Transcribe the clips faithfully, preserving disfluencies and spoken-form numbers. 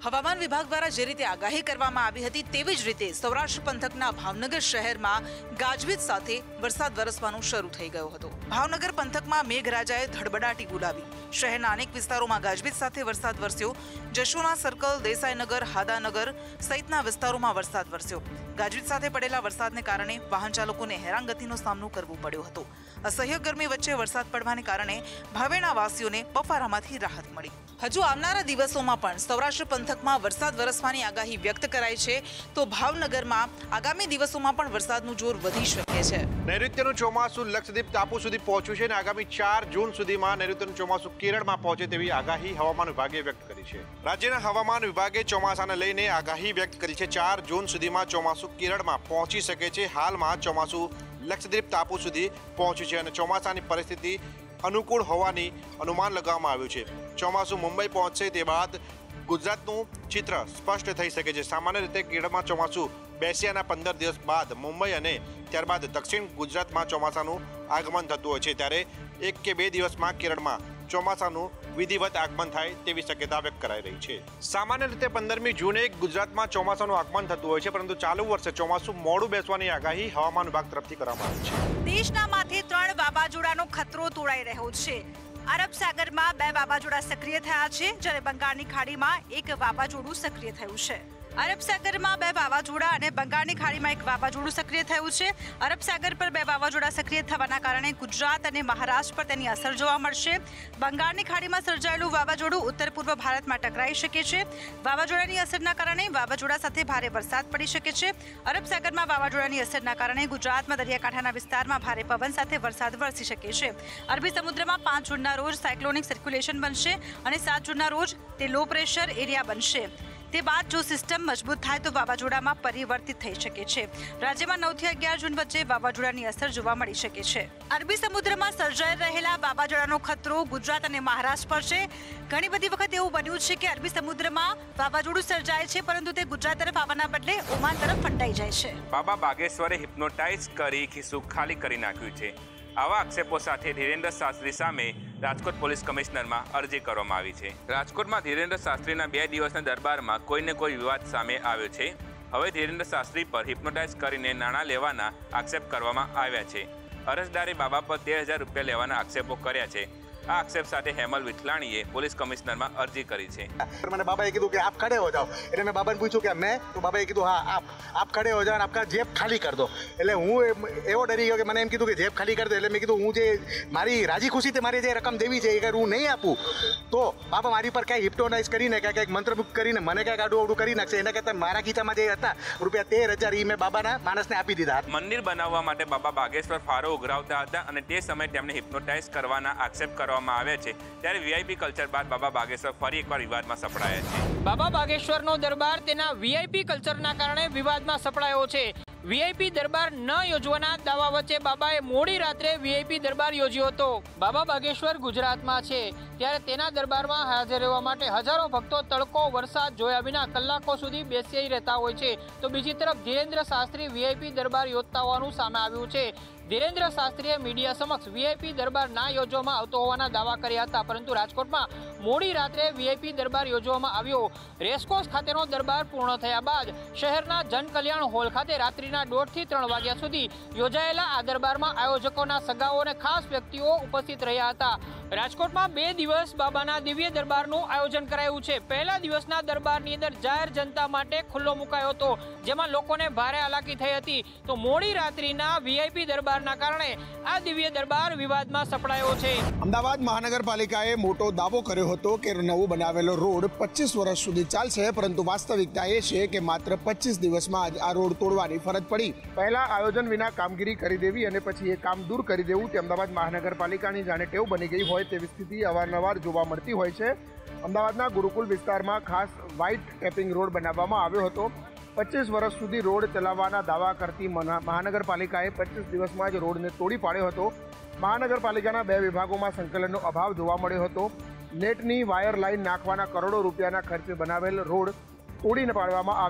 હવામાન વિભાગ દ્વારા જે રીતે આગાહી કરવામાં આવી હતી તેવી જ રીતે સૌરાષ્ટ્ર પંથકના ભાવનગર શહેરમાં ગાજવીજ સાથે વરસાદ વરસવાનું શરૂ થઈ ગયો હતો। ભાવનગર પંથકમાં મેઘરાજાએ ધડબડાટી બોલાવી। શહેરના અનેક વિસ્તારોમાં ગાજવીજ સાથે વરસાદ વરસ્યો। જશોના સર્કલ, દેસાઈનગર, હાદાનગર સહિતના વિસ્તારોમાં વરસાદ વરસ્યો। ગાજવીજ સાથે પડેલા વરસાદને કારણે વાહન ચાલકોને હેરાનગતિનો સામનો કરવો પડ્યો હતો। અસહ્ય ગરમી વચ્ચે વરસાદ પડવાને કારણે ભાવેણા વાસીઓને બફારામાંથી રાહત મળી। હજુ આવનારા દિવસોમાં પણ સૌરાષ્ટ્ર પંથકમાં વરસાદ વરસવાની આગાહી વ્યક્ત કરાઈ છે, તો ભાવનગરમાં આગામી દિવસોમાં પણ વરસાદનું જોર વધી શકે છે। નૈઋત્યનું ચોમાસું લક્ષદ્વીપ ટાપુ સુધી પહોંચ્યું છે અને આગામી ચાર જૂન સુધીમાં નૈઋત્યનું ચોમાસું કેરળમાં પહોંચે તેવી આગાહી હવામાન વિભાગે વ્યક્ત કરી છે। રાજ્યના હવામાન વિભાગે ચોમાસાને લઈને આગાહી વ્યક્ત કરી છે। ચાર જૂન સુધીમાં ચોમાસું કેરળમાં પહોંચી શકે છે। હાલમાં ચોમાસું લક્ષદ્વીપ ટાપુ સુધી પહોંચ્યું છે અને ચોમાસાની પરિસ્થિતિ અનુકૂળ હોવાની અનુમાન લગાવવામાં આવ્યું છે। ચોમાસું મુંબઈ પહોંચશે તે બાદ ગુજરાતનું ચિત્ર સ્પષ્ટ થઈ શકે છે। સામાન્ય રીતે કેરળમાં ચોમાસું બેસ્યાના પંદર દિવસ બાદ મુંબઈ અને ત્યારબાદ દક્ષિણ ગુજરાતમાં ચોમાસાનું આગમન થતું હોય છે, ત્યારે એક કે બે દિવસમાં કેરળમાં ચોમાસાનું વિધિવત આગમન થાય તેવી શક્યતા વ્યક્ત કરાઈ રહી છે। સામાન્ય રીતે પંદરમી જૂને ગુજરાતમાં ચોમાસાનું આગમન થતું હોય છે, પરંતુ ચાલુ વર્ષે ચોમાસું મોડું બેસવાની આગાહી હવામાન વિભાગ તરફથી કરવામાં આવી છે। દેશના માથે ત્રણ વાવાઝોડાનો ખતરો તોડાઈ રહ્યો છે। અરબ સાગરમાં બે વાવાઝોડા સક્રિય થયા છે, જ્યારે બંગાળની ખાડીમાં એક વાવાઝોડું સક્રિય થયું છે। અરબ સાગરમાં બે વાવાઝોડા અને બંગાળની ખાડીમાં એક વાવાઝોડું સક્રિય થયું છે। અરબ સાગર પર બે વાવાઝોડા સક્રિય થવાના કારણે ગુજરાત અને મહારાષ્ટ્ર પર તેની અસર જોવા મળશે। બંગાળની ખાડીમાં સર્જાયેલું વાવાઝોડું ઉત્તર પૂર્વ ભારતમાં ટકરાઈ શકે છે। વાવાઝોડાની અસરના કારણે વાવાઝોડા સાથે ભારે વરસાદ પડી શકે છે। અરબ સાગરમાં વાવાઝોડાની અસરના કારણે ગુજરાતમાં દરિયાકાંઠાના વિસ્તારમાં ભારે પવન સાથે વરસાદ વરસી શકે છે। અરબી સમુદ્રમાં પાંચ જૂનના રોજ સાયક્લોનિક સર્ક્યુલેશન બનશે અને સાત જૂનના રોજ તે લો પ્રેશર એરિયા બનશે। તે બાદ જો સિસ્ટમ મજબૂત થાય તો વાવાઝોડામાં પરિવર્તિત થઈ શકે છે। રાજ્યમાં નવ થી અગિયાર જૂન વચ્ચે વાવાઝોડાની અસર જોવા મળી શકે છે। અરબી સમુદ્રમાં સર્જાઈ રહેલા વાવાઝોડાનો ખતરો ગુજરાત અને મહારાષ્ટ્ર પર છે। ઘણી બધી વખત એવું બન્યું છે કે અરબી સમુદ્રમાં વાવાઝોડું સર્જાય છે, પરંતુ તે ગુજરાત તરફ આવવાના બદલે ઓમાન તરફ ફંટાઈ જાય છે। બાબા બાગેશ્વરે હિપ્નોટાઇઝ કરી ખિસ્સું ખાલી કરી નાખ્યું છે। આવા આક્ષેપો સાથે ધીરેન્દ્ર શાસ્ત્રી સામે રાજકોટ પોલીસ કમિશનરમાં અરજી કરવામાં આવી છે। રાજકોટમાં ધીરેન્દ્ર શાસ્ત્રીના બે દિવસના દરબારમાં કોઈને કોઈ વિવાદ સામે આવ્યો છે। હવે ધીરેન્દ્ર શાસ્ત્રી પર હિપ્નોટાઇઝ કરીને નાણાં લેવાના આક્ષેપ કરવામાં આવ્યા છે। અરજદારે બાબા પર તેર હજાર રૂપિયા લેવાના આક્ષેપો કર્યા છે। આ આક્ષેપ સાથે હેમલ વિઠલાણીએ પોલીસ કમિશનરમાં અરજી કરી છે। મને બાબાએ કીધું કે આપ ખડે હો જાઓ, એટલે મેં બાબાને પૂછ્યું કે મેં, તો બાબાએ કીધું હા આપ આપ ખડે હો જાઓ અને આપકા જેબ ખાલી કર દો। એટલે હું એવો ડરી ગયો કે મને એમ કીધું કે જેબ ખાલી કર દો, એટલે મેં કીધું હું જે મારી રાજી ખુશીથી મારી જે રકમ દેવી છે એ અગર હું નહીં આપું તો બાબા મારી પર ક્યાંય હિપ્નોટાઇઝ કરીને ક્યાંક કંઈક મંત્રમુગ્ધ કરીને મને ક્યાંક આડું અવડું કરી નાખશે। એના કરતાં મારા ખીચામાં જે હતા રૂપિયા તેર હજાર એ મેં બાબાના માણસને આપી દીધા। મંદિર બનાવવા માટે બાબા બાગેશ્વર ફારો ઉઘરાવતા હતા અને તે સમયે તેમને હિપ્નોટાઇઝ કરવાના આક્ષેપ કરવામાં આવ્યા છે, ત્યારે વીઆઈપી કલ્ચર બાદ બાબા બાગેશ્વર ફરી એકવાર વિવાદમાં સપડાયા છે। બાબા બાગેશ્વરનો દરબાર તેના વીઆઈપી કલ્ચરના કારણે વિવાદમાં સપડાયો છે। વીઆઈપી દરબાર ન યોજવાના દાવા વચ્ચે બાબાએ મોડી રાત્રે વીઆઈપી દરબાર યોજ્યો હતો। બાબા બાગેશ્વર ગુજરાતમાં છે, ત્યારે તેના દરબારમાં હાજર રહેવા માટે હજારો ભક્તો તડકો વરસાદ જોયા વિના કલાકો સુધી બેસી રહેતા હોય છે, તો બીજી તરફ ધીરેન્દ્ર શાસ્ત્રી વીઆઈપી દરબાર યોજતા હોવાનું સામે આવ્યું છે। ધીરેન્દ્ર શાસ્ત્રીએ મીડિયા સમક્ષ વીઆઈપી દરબાર ના યોજવામાં આવતો હોવાના દાવા કર્યા હતા, પરંતુ રાજકોટમાં મોડી રાત્રે વીઆઈપી દરબાર યોજવામાં આવ્યો। રેસકોર્સ ખાતેનો દરબાર પૂર્ણ થયા બાદ શહેરના જનકલ્યાણ હોલ ખાતે રાત્રિના દોઢ થી ત્રણ વાગ્યા સુધી યોજાયેલા આ દરબારમાં આયોજકોના સગાઓ અને ખાસ વ્યક્તિઓ ઉપસ્થિત રહ્યા હતા। રાજકોટમાં બે દિવસ બાબાના દિવ્ય દરબારનું આયોજન કરાયું છે। પહેલા દિવસના દરબારની અંદર જાહેર જનતા માટે ખુલ્લો મુકાયો હતો, જેમાં લોકોને ભારે હાલાકી થઈ હતી, તો મોડી રાત્રિના વીઆઈપી દરબારના કારણે આ દિવ્ય દરબાર વિવાદમાં સપડાયો છે। અમદાવાદ મહાનગરપાલિકાએ મોટો દાવો કર્યો હતો કે નવો બનાવેલો રોડ પચીસ વર્ષ સુધી ચાલશે, પરંતુ વાસ્તવિકતા એ છે કે માત્ર પચીસ દિવસમાં જ આ રોડ તોડવાની ફરજ પડી। પહેલા આયોજન વિના કામગીરી કરી દેવી અને પછી એ કામ દૂર કરી દેવું તે અમદાવાદ મહાનગરપાલિકાની જાણે ટેવ બની ગઈ હોય તેવી સ્થિતિ અવારનવાર જોવા મળતી હોય છે। અમદાવાદના ગુરુકુલ વિસ્તારમાં ખાસ વ્હાઇટ ટેપિંગ રોડ બનાવવામાં આવ્યો હતો। પચીસ વર્ષ સુધી રોડ ચલાવવાના દાવા કરતી મહાનગરપાલિકાએ પચીસ દિવસમાં જ રોડને તોડી પાડ્યો હતો। મહાનગરપાલિકાના બે વિભાગોમાં સંકલનનો અભાવ જોવા મળ્યો હતો। નેટની વાયર લાઇન નાખવાના કરોડો રૂપિયાના ખર્ચે બનાવેલ રોડ તોડીને પાડવામાં આવ્યો।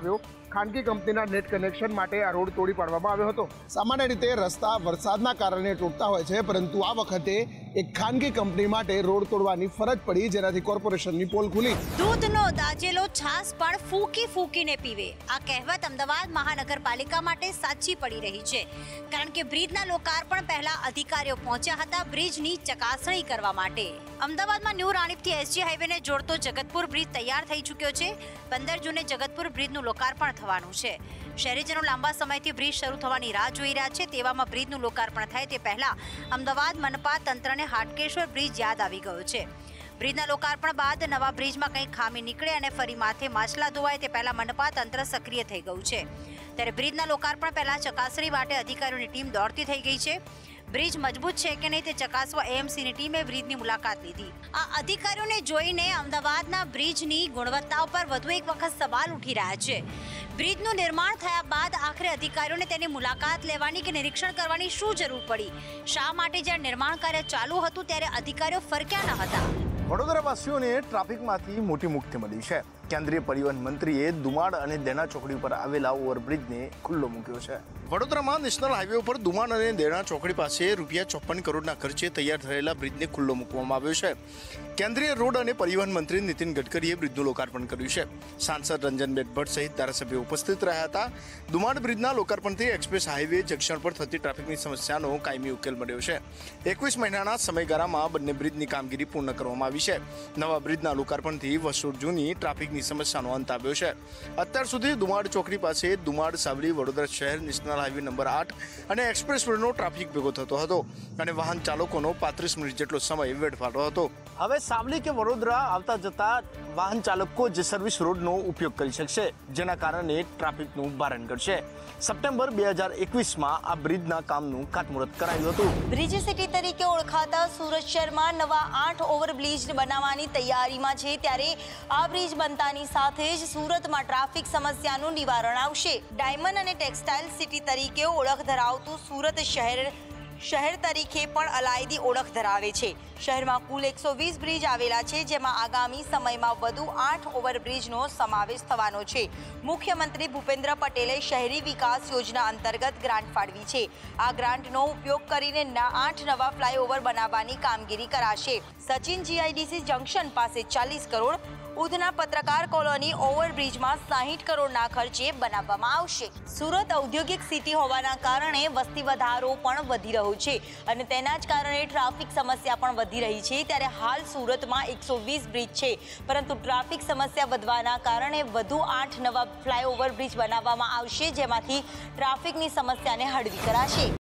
ખાનગી કંપનીના નેટ કનેક્શન માટે આ રોડ તોડી પાડવામાં આવ્યો હતો। સામાન્ય રીતે રસ્તા વરસાદના કારણે તૂટતા હોય છે, પરંતુ આ વખતે એક ખાનગી કંપની માટે રોડ તોડવાની ફરજ પડી, જેનાથી કોર્પોરેશનની પોલ ખુલી। દૂધનો દાજેલો છાસ પણ ફૂંકી ફૂંકીને પીવે, આ કહેવત અમદાવાદ મહાનગરપાલિકા માટે સાચી પડી રહી છે, કારણ કે બ્રિજના લોકાર્પણ પહેલા અધિકારીઓ પહોંચ્યા હતા બ્રિજની ચકાસણી કરવા માટે। અમદાવાદમાં ન્યૂ રાણીપથી એસજી હાઈવેને જોડતો જગતપુર બ્રિજ તૈયાર થઈ ચૂક્યો છે। પંદર જૂને જગતપુર બ્રિજનું લોકાર્પણ થવાનું છે। શહેરીજનો લાંબા સમયથી બ્રિજ શરૂ થવાની રાહ જોઈ રહ્યા છે, તેવામાં બ્રિજનું લોકાર્પણ થાય તે પહેલા અમદાવાદ મનપા તંત્રને હાટકેશ્વર બ્રિજ યાદ આવી ગયો છે। બ્રિજના લોકાર્પણ બાદ નવા બ્રિજમાં કંઈ ખામી નીકળે અને ફરી માથે માછલા ધોવાય તે પહેલા મનપા તંત્ર સક્રિય થઈ ગયું છે। ત્યારે બ્રિજના લોકાર્પણ પહેલા ચકાસણી માટે અધિકારીઓની ટીમ દોડતી થઈ ગઈ છે। બ્રિજ મજબૂત છે કે નહીં તે ચકાસવા એએમસીની ટીમે બ્રિજની મુલાકાત લીધી। આ અધિકારીઓને જોઈને અમદાવાદના બ્રિજની ગુણવત્તા ઉપર વધુ એક વખત સવાલ ઉઠી રહ્યા છે। બ્રિજનું નિર્માણ થયા બાદ આખરે અધિકારીઓને તેની મુલાકાત લેવાની કે નિરીક્ષણ કરવાની શું જરૂર પડી? શા માટે જ્યારે નિર્માણ કાર્ય ચાલુ હતું ત્યારે અધિકારીઓ ફરક્યા ન હતા? વડોદરાવાસીઓને ટ્રાફિકમાંથી મોટી મુક્તિ મળી છે। કેન્દ્રીય પરિવહન મંત્રીએ દુમાડ અને દેના ચોકડી પર આવેલા ઓવરબ્રિજને ખુલ્લો મૂક્યો છે। વડોદરામાં નેશનલ હાઈવે ઉપર દુમાડ અને દેના ચોકડી પાસે રૂપિયા ચોપન કરોડના ખર્ચે તૈયાર થયેલા બ્રિજને ખુલ્લો મૂકવામાં આવ્યો છે। કેન્દ્રીય રોડ અને પરિવહન મંત્રી નીતિન ગડકરીએ બ્રિજનું લોકાર્પણ કર્યું છે। સાંસદ રંજનબેન ભટ્ટ સહિત ધારાસભ્યો ઉપસ્થિત રહ્યા હતા। દુમાડ બ્રિજના લોકાર્પણથી એક્સપ્રેસ હાઈવે જંકશન પર થતી ટ્રાફિકની સમસ્યાનો કાયમી ઉકેલ મળ્યો છે। એકવીસ મહિનાના સમયગાળામાં બંને બ્રિજની કામગીરી પૂર્ણ કરવામાં આવી છે। નવા બ્રિજના લોકાર્પણથી વર્ષો જૂની ટ્રાફિકની સમસ્યાનો અંત આવ્યો છે। અત્યાર સુધી દુમાડ ચોકડી પાસે દુમાડ સાવલી વડોદરા શહેર નેશનલ હાઈવે નંબર આઠ અને એક્સપ્રેસ રોડનો ટ્રાફિક ભેગો થતો હતો અને વાહન ચાલકોનો પાંત્રીસ મિનિટ જેટલો સમય વેડફાતો હતો। હવે સાવલી કે વડોદરા આવતા જતા વાહન ચાલકો જ સર્વિસ રોડનો ઉપયોગ કરી શકશે, જેના કારણે ટ્રાફિકનું ભારણ ઘટશે। સપ્ટેમ્બર બે હજાર એકવીસમાં આ બ્રિજના કામનું ખાતમુહૂર્ત કરાયું હતું। બ્રિજ સિટી તરીકે ઓળખાતા સુરત શહેરમાં નવા આઠ ઓવરબ્રિજ બનાવવાની તૈયારીમાં છે, ત્યારે આ બ્રિજ બનતાની સાથે જ સુરતમાં ટ્રાફિક સમસ્યાનું નિવારણ આવશે। ડાયમંડ અને ટેક્સટાઇલ સિટી તરીકે ઓળખ ધરાવતું સુરત શહેર શહેર તરીકે પણ અલાયદી ઓળખ ધરાવે છે। શહેરમાં કુલ એકસો વીસ બ્રિજ આવેલા છે, જેમાં આગામી સમયમાં વધુ આઠ ઓવરબ્રિજનો સમાવેશ થવાનો છે। મુખ્યમંત્રી ભૂપેન્દ્ર પટેલે શહેરી વિકાસ યોજના અંતર્ગત ગ્રાન્ટ ફાળવી છે। આ ગ્રાન્ટનો ઉપયોગ કરીને આઠ નવા ફ્લાયઓવર બનાવવાની કામગીરી કરાશે। સચિન જીઆઈડીસી જંકશન પાસે ચાલીસ કરોડ, ઉધના પત્રકાર કોલોની ઓવરબ્રિજમાં સાહીઠ કરોડના ખર્ચે બનાવવામાં આવશે। સુરત ઔદ્યોગિક સિટી હોવાના કારણે વસ્તી વધારો પણ વધી રહ્યો છે અને તેના જ કારણે ટ્રાફિક સમસ્યા પણ વધી રહી છે। ત્યારે હાલ સુરતમાં એકસો વીસ બ્રિજ છે, પરંતુ ટ્રાફિક સમસ્યા વધવાના કારણે વધુ આઠ નવા ફ્લાયઓવર બ્રિજ બનાવવામાં આવશે, જેમાંથી ટ્રાફિકની સમસ્યાને હળવી કરાશે।